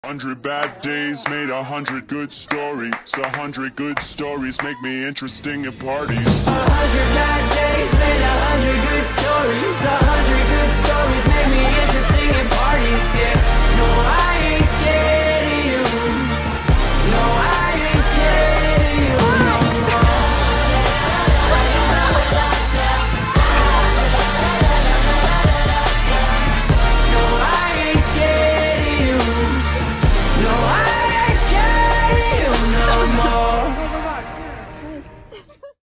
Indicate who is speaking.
Speaker 1: 100 bad days made 100 good stories. 100 good stories make me interesting at parties.
Speaker 2: 100 bad days made 100 good